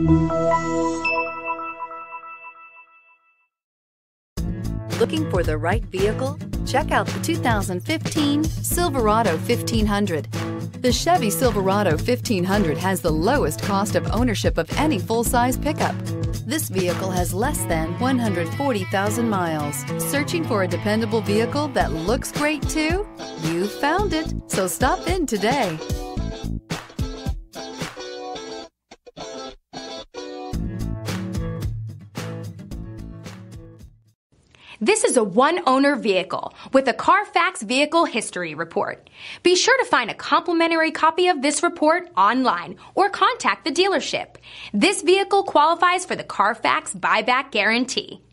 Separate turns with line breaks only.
Looking for the right vehicle? Check out the 2015 Silverado 1500. The Chevy Silverado 1500 has the lowest cost of ownership of any full-size pickup. This vehicle has less than 140,000 miles. Searching for a dependable vehicle that looks great too? You found it, so stop in today.
This is a one-owner vehicle with a Carfax Vehicle History Report. Be sure to find a complimentary copy of this report online or contact the dealership. This vehicle qualifies for the Carfax Buyback Guarantee.